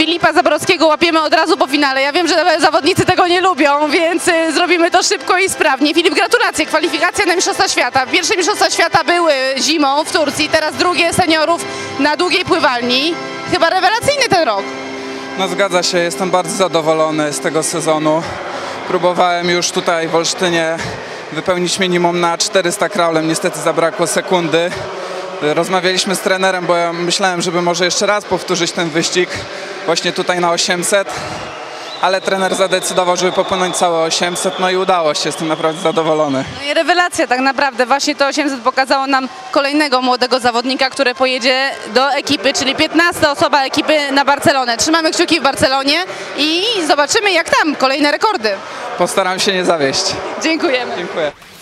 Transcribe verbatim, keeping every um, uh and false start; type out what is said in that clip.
Filipa Zaborowskiego łapiemy od razu po finale. Ja wiem, że zawodnicy tego nie lubią, więc y, zrobimy to szybko i sprawnie. Filip, gratulacje. Kwalifikacje na Mistrzostwa Świata. Pierwsze Mistrzostwa Świata były zimą w Turcji, teraz drugie seniorów na długiej pływalni. Chyba rewelacyjny ten rok. No zgadza się, jestem bardzo zadowolony z tego sezonu. Próbowałem już tutaj w Olsztynie wypełnić minimum na czterysta kraulem, niestety zabrakło sekundy. Rozmawialiśmy z trenerem, bo ja myślałem, żeby może jeszcze raz powtórzyć ten wyścig właśnie tutaj na osiemset, ale trener zadecydował, żeby popłynąć całe osiemset, no i udało się, jestem naprawdę zadowolony. No i rewelacja tak naprawdę, właśnie to osiemset pokazało nam kolejnego młodego zawodnika, który pojedzie do ekipy, czyli piętnasta osoba ekipy na Barcelonę. Trzymamy kciuki w Barcelonie i zobaczymy jak tam, kolejne rekordy. Postaram się nie zawieść. Dziękujemy. Dziękuję.